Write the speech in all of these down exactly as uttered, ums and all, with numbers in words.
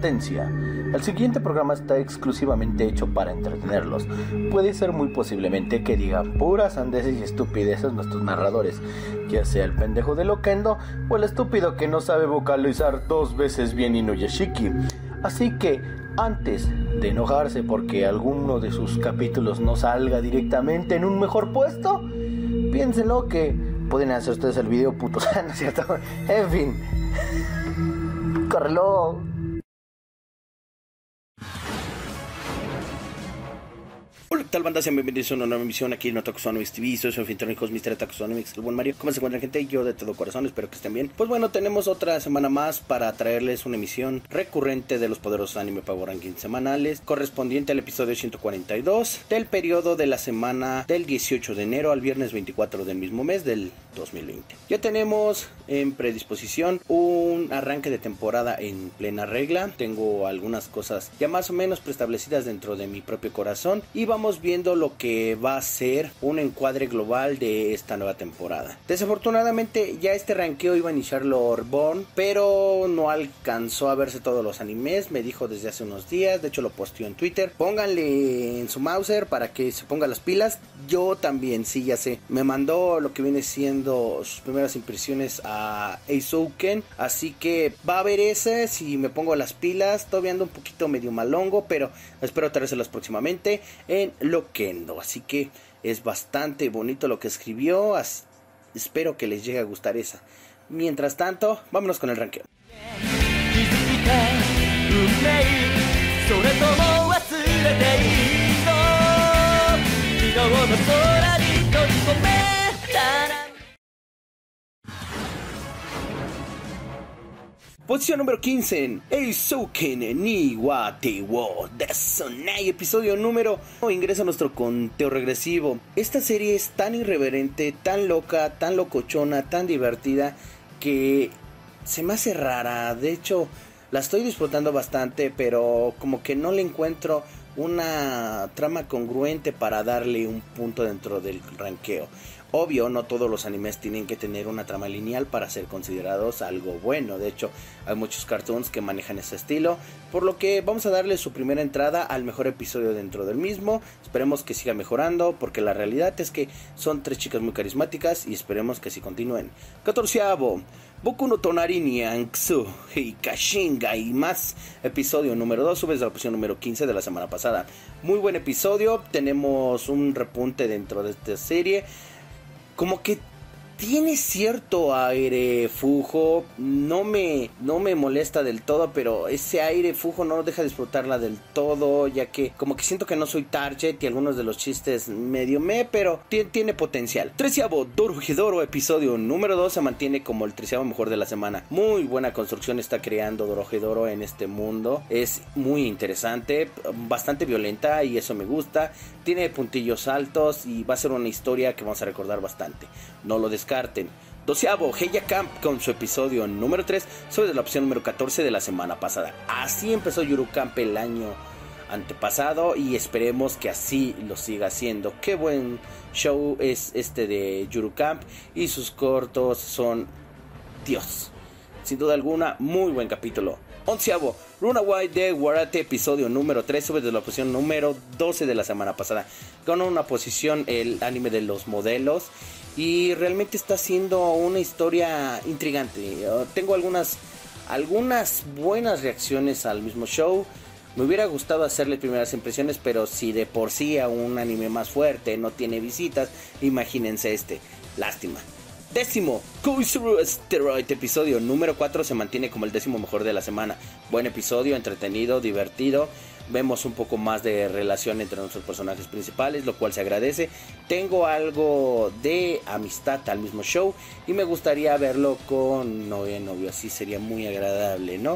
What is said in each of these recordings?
Advertencia: el siguiente programa está exclusivamente hecho para entretenerlos. Puede ser muy posiblemente que digan puras sandeces y estupideces nuestros narradores, ya sea el pendejo de Loquendo o el estúpido que no sabe vocalizar dos veces bien Inuyashiki. Así que, antes de enojarse porque alguno de sus capítulos no salga directamente en un mejor puesto, piénsenlo que pueden hacer ustedes el video, putos, ¿no es cierto? En fin, córrelo. Hola, ¿qué tal, banda? Sean bienvenidos a una nueva emisión aquí en Otaku Sonomics T V. Soy su anfitrión, mister Otaku Sonomics, el buen Mario. ¿Cómo se encuentran, gente? Yo de todo corazón, espero que estén bien. Pues bueno, tenemos otra semana más para traerles una emisión recurrente de los poderosos anime Power Rankings semanales, correspondiente al episodio ciento cuarenta y dos del periodo de la semana del dieciocho de enero al viernes veinticuatro del mismo mes del dos mil veinte. Ya tenemos en predisposición un arranque de temporada en plena regla. Tengo algunas cosas ya más o menos preestablecidas dentro de mi propio corazón y vamos viendo lo que va a ser un encuadre global de esta nueva temporada. Desafortunadamente ya este ranqueo iba a iniciar Lordborn, pero no alcanzó a verse todos los animes. Me dijo desde hace unos días, de hecho lo posteó en Twitter: pónganle en su Mauser para que se ponga las pilas. Yo también, sí, ya sé, me mandó lo que viene siendo sus primeras impresiones a Eizouken, así que va a haber ese si me pongo las pilas. Todavía ando un poquito medio malongo, pero espero traérselas próximamente en Loquendo, así que es bastante bonito lo que escribió. As- espero que les llegue a gustar esa. Mientras tanto, vámonos con el ranqueo. Posición número quince en Eizouken ni wa te wo Desonai, episodio número uno. Ingresa a nuestro conteo regresivo. Esta serie es tan irreverente, tan loca, tan locochona, tan divertida que se me hace rara. De hecho, la estoy disfrutando bastante, pero como que no le encuentro una trama congruente para darle un punto dentro del ranqueo. Obvio, no todos los animes tienen que tener una trama lineal para ser considerados algo bueno. De hecho, hay muchos cartoons que manejan ese estilo, por lo que vamos a darle su primera entrada al mejor episodio dentro del mismo. Esperemos que siga mejorando, porque la realidad es que son tres chicas muy carismáticas y esperemos que así continúen. Catorceavo, Boku no Tonari ni Anxu Hikashinga y más, episodio número dos, sube desde la posición número quince de la semana pasada. Muy buen episodio, tenemos un repunte dentro de esta serie. Como que tiene cierto aire fujo, no me, no me molesta del todo, pero ese aire fujo no deja de disfrutarla del todo, ya que como que siento que no soy target y algunos de los chistes medio me, pero tiene, tiene potencial. Treceavo, Dorohedoro, episodio número dos, se mantiene como el treceavo mejor de la semana. Muy buena construcción está creando Dorohedoro en este mundo, es muy interesante, bastante violenta y eso me gusta. Tiene puntillos altos y va a ser una historia que vamos a recordar bastante. No lo descarten. Doceavo, Heya Camp con su episodio número tres, sobre la opción número catorce de la semana pasada. Así empezó Yuru Camp el año antepasado y esperemos que así lo siga haciendo. Qué buen show es este de Yuru Camp y sus cortos son Dios. Sin duda alguna, muy buen capítulo. Onceavo, Runaway de Warate, episodio número tres, sube de la posición número doce de la semana pasada. Gana una posición el anime de los modelos y realmente está siendo una historia intrigante. Uh, tengo algunas, algunas buenas reacciones al mismo show. Me hubiera gustado hacerle primeras impresiones, pero si de por sí a un anime más fuerte no tiene visitas, imagínense este. Lástima. Décimo, Koizuru Steroid, episodio número cuatro, se mantiene como el décimo mejor de la semana. Buen episodio, entretenido, divertido. Vemos un poco más de relación entre nuestros personajes principales, lo cual se agradece. Tengo algo de amistad al mismo show y me gustaría verlo con novia novio, así sería muy agradable, ¿no?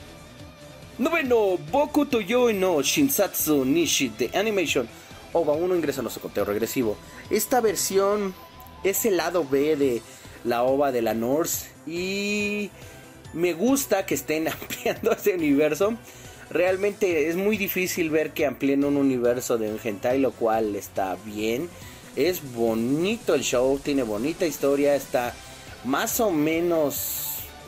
Noveno, Boku to Yoi no Shinsatsu Nishi de Animation O V A uno ingresa a nuestro conteo regresivo. Esta versión es el lado B de la O V A de la Norse y me gusta que estén ampliando ese universo. Realmente es muy difícil ver que amplíen un universo de un hentai, lo cual está bien. Es bonito el show, tiene bonita historia, está más o menos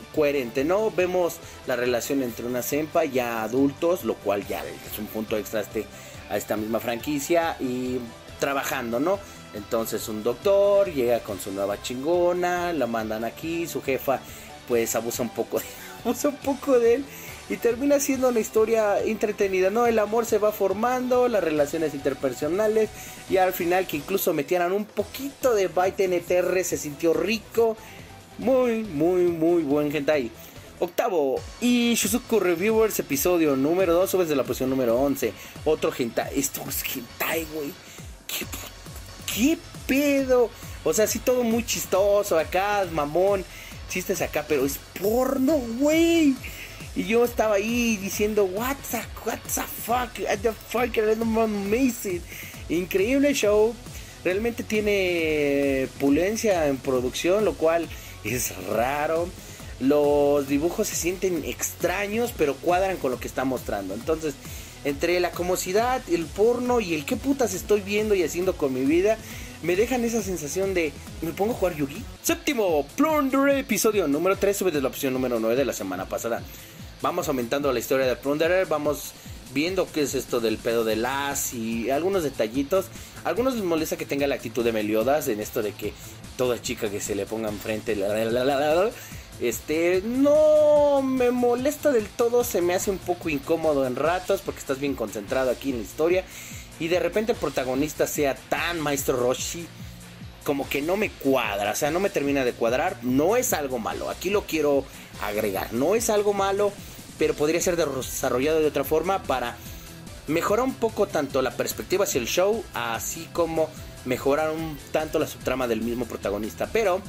coherente, ¿no? Vemos la relación entre una senpai ya adultos, lo cual ya es un punto extra a, este, a esta misma franquicia, y trabajando, ¿no? Entonces un doctor llega con su nueva chingona, la mandan aquí, su jefa pues abusa un poco de, abusa un poco de él. Y termina siendo una historia entretenida, ¿no? El amor se va formando, las relaciones interpersonales. Y al final que incluso metieran un poquito de Byte N T R se sintió rico. Muy, muy, muy buen hentai. Octavo, y Shuzuku Reviewers, episodio número dos, subes de la posición número once. Otro hentai. Esto es hentai, güey. ¿Qué, ¿Qué pedo? O sea, sí todo muy chistoso acá, mamón. Chistes acá, pero es porno, güey. Y yo estaba ahí diciendo, what the, what the fuck, what the fuck, amazing. Increíble show. Realmente tiene pulencia en producción, lo cual es raro. Los dibujos se sienten extraños, pero cuadran con lo que está mostrando. Entonces, entre la comosidad, el porno y el qué putas estoy viendo y haciendo con mi vida, me dejan esa sensación de, ¿me pongo a jugar Yugi? Séptimo, Plunderer, episodio número tres, sube de la opción número nueve de la semana pasada. Vamos aumentando la historia de Plunderer, vamos viendo qué es esto del pedo de las y algunos detallitos. A algunos les molesta que tenga la actitud de Meliodas en esto de que toda chica que se le ponga enfrente, la, la, la, la, la, este, no me molesta del todo, se me hace un poco incómodo en ratos porque estás bien concentrado aquí en la historia. Y de repente el protagonista sea tan Maestro Roshi, como que no me cuadra, o sea, no me termina de cuadrar. No es algo malo, aquí lo quiero agregar, no es algo malo, pero podría ser desarrollado de otra forma para mejorar un poco tanto la perspectiva hacia el show, así como mejorar un tanto la subtrama del mismo protagonista. Pero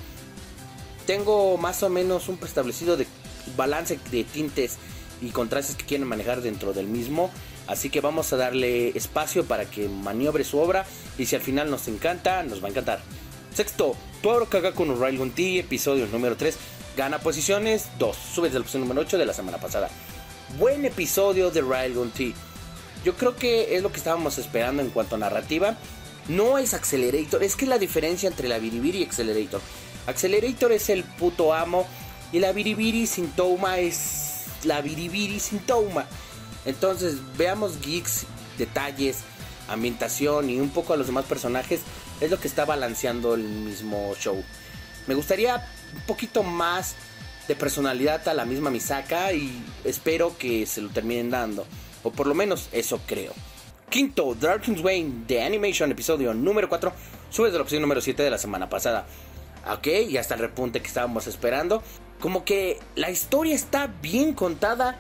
tengo más o menos un preestablecido de balance de tintes y contrastes que quieren manejar dentro del mismo. Así que vamos a darle espacio para que maniobre su obra. Y si al final nos encanta, nos va a encantar. Sexto, Toro Kagaku no Railgun T, episodio número tres. Gana posiciones dos, sube de la posición número ocho de la semana pasada. Buen episodio de Railgun T. Yo creo que es lo que estábamos esperando en cuanto a narrativa. No es Accelerator, es que es la diferencia entre la Biribiri y Accelerator. Accelerator es el puto amo y la Biribiri sin Touma es la Biribiri sin Touma. Entonces veamos geeks, detalles, ambientación y un poco a los demás personajes. Es lo que está balanceando el mismo show. Me gustaría un poquito más de personalidad a la misma Misaka y espero que se lo terminen dando. O por lo menos eso creo. Quinto, Dragon's Wayne The Animation, episodio número cuatro. Sube de la opción número siete de la semana pasada. Ok, ya está el repunte que estábamos esperando. Como que la historia está bien contada,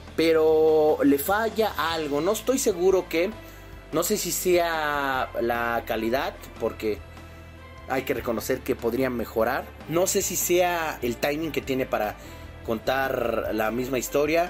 pero le falla algo. No estoy seguro que... No sé si sea la calidad, porque hay que reconocer que podrían mejorar. No sé si sea el timing que tiene para contar la misma historia,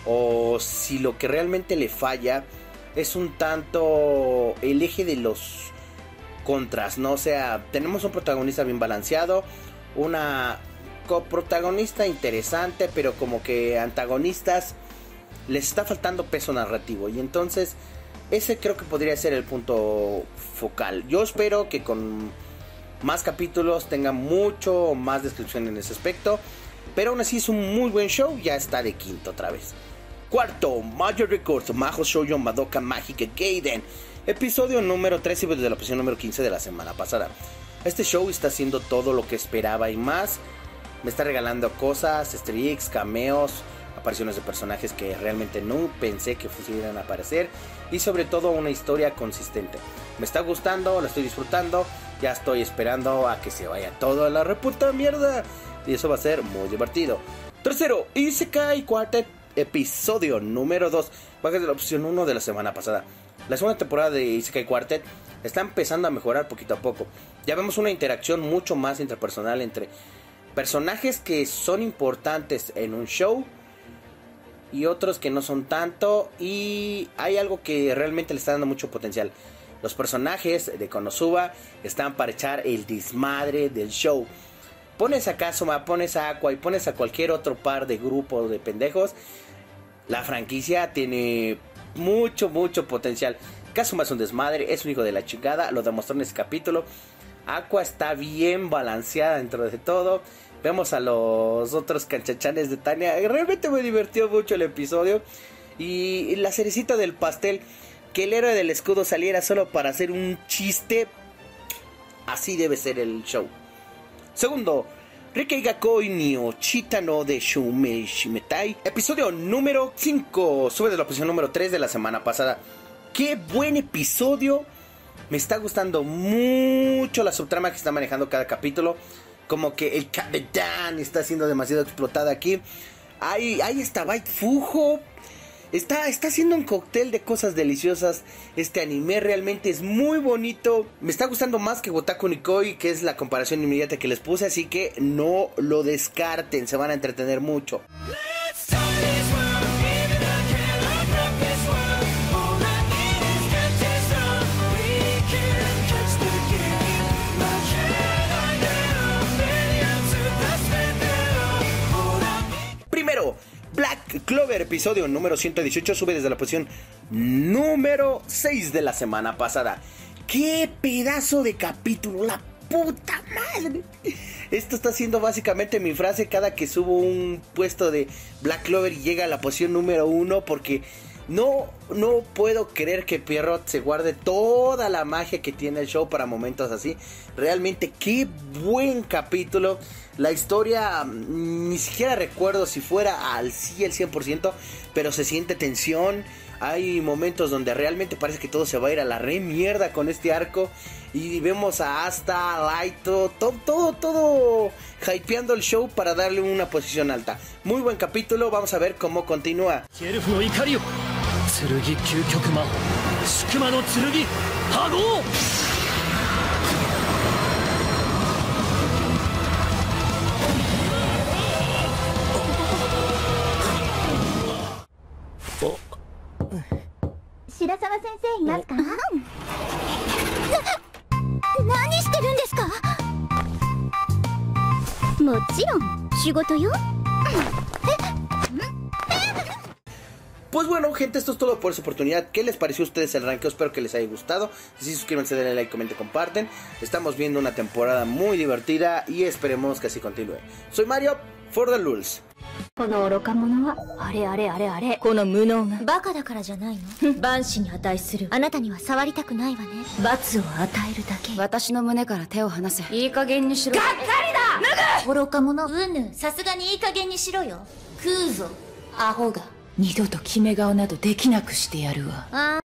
o si lo que realmente le falla es un tanto el eje de los contras, ¿no? O sea, tenemos un protagonista bien balanceado, una coprotagonista interesante, pero como que antagonistas les está faltando peso narrativo. Y entonces ese creo que podría ser el punto focal. Yo espero que con más capítulos tenga mucho más descripción en ese aspecto, pero aún así es un muy buen show. Ya está de quinto otra vez. Cuarto, Major Records Mahou Shoujo Madoka Magica Gaiden, episodio número tres, y desde la posición número quince de la semana pasada. Este show está haciendo todo lo que esperaba y más. Me está regalando cosas, easter eggs, cameos, apariciones de personajes que realmente no pensé que pudieran aparecer, y sobre todo una historia consistente. Me está gustando, lo estoy disfrutando, ya estoy esperando a que se vaya todo a la reputa mierda, y eso va a ser muy divertido. Tercero, Isekai Quartet, episodio número dos, baja de la opción uno de la semana pasada. La segunda temporada de Isekai Quartet está empezando a mejorar poquito a poco. Ya vemos una interacción mucho más interpersonal entre personajes que son importantes en un show y otros que no son tanto, y hay algo que realmente le está dando mucho potencial. Los personajes de Konosuba están para echar el desmadre del show. Pones a Kazuma, pones a Aqua y pones a cualquier otro par de grupos de pendejos, la franquicia tiene mucho, mucho potencial. Kazuma es un desmadre, es un hijo de la chingada, lo demostró en ese capítulo. Aqua está bien balanceada dentro de todo. Vemos a los otros canchachanes de Tania. Realmente me divirtió mucho el episodio. Y la cerecita del pastel, que el héroe del escudo saliera solo para hacer un chiste. Así debe ser el show. Segundo, Rikei ga Koi ni Ochita no de Shumei Shimetai. Episodio número cinco. Sube de la posición número tres de la semana pasada. ¡Qué buen episodio! Me está gustando mucho la subtrama que está manejando cada capítulo. Como que el capitán está siendo demasiado explotada aquí. Ahí, ahí está Bite Fujo. Está, está haciendo un cóctel de cosas deliciosas. Este anime realmente es muy bonito. Me está gustando más que Wotaku Nikoi, que es la comparación inmediata que les puse. Así que no lo descarten, se van a entretener mucho. Primero, Black Clover, episodio número ciento dieciocho, sube desde la posición número seis de la semana pasada. ¡Qué pedazo de capítulo! ¡La puta madre! Esto está siendo básicamente mi frase cada que subo un puesto de Black Clover y llega a la posición número uno, porque no, no puedo creer que Pierrot se guarde toda la magia que tiene el show para momentos así. Realmente qué buen capítulo. La historia, ni siquiera recuerdo si fuera al sí, el cien por ciento, pero se siente tensión. Hay momentos donde realmente parece que todo se va a ir a la re mierda con este arco. Y vemos a Asta, Laito, todo, todo, todo hypeando el show para darle una posición alta. Muy buen capítulo, vamos a ver cómo continúa. Shirasawa sensei, ¿imasu ka? ¿Nani shiteru n desu ka? Mochiron, shigoto yo. Pues bueno, gente, esto es todo por esta oportunidad. ¿Qué les pareció a ustedes el ranking? Espero que les haya gustado. Si sí, suscríbanse, denle like, comenten, comparten. Estamos viendo una temporada muy divertida y esperemos que así continúe. Soy Mario, for the Lulz. この愚か者はあれあれあれあれこの無能がバカだからじゃないの万死に値するあなたには触りたくないわね罰を与えるだけ私の胸から手を離せいい加減にしろがっかりだ脱ぐ愚か者うぬさすがにいい加減にしろよ食うぞアホが二度と決め顔などできなくしてやるわあ